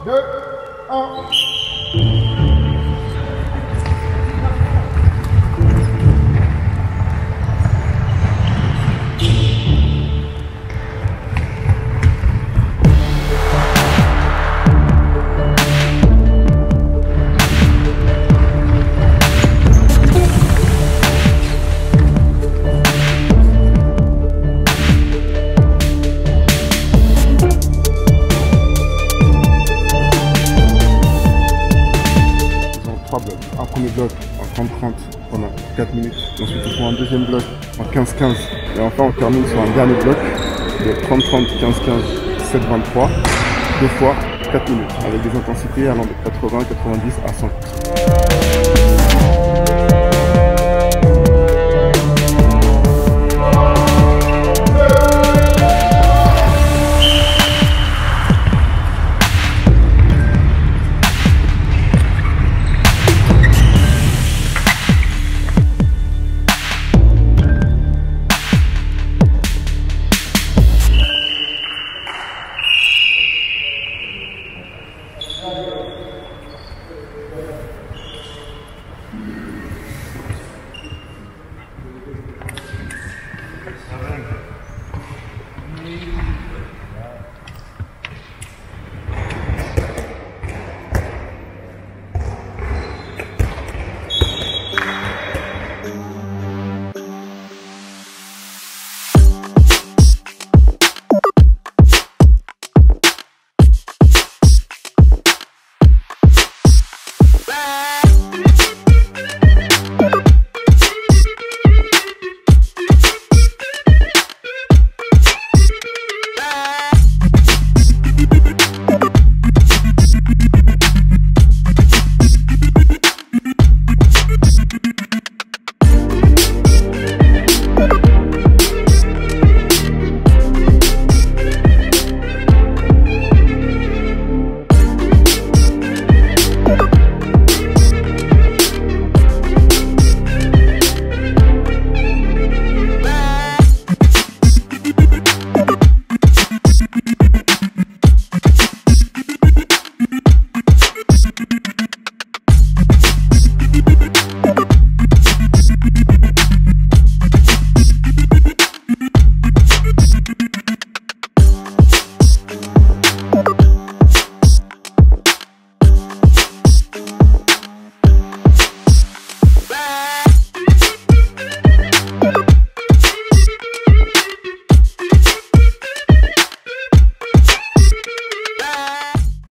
2, 1. Un premier bloc en 30-30 pendant 4 minutes, ensuite ils font un deuxième bloc en 15-15 et enfin on termine sur un dernier bloc de 30-30, 15-15, 7-23, deux fois 4 minutes avec des intensités allant de 80, 90 à 100%.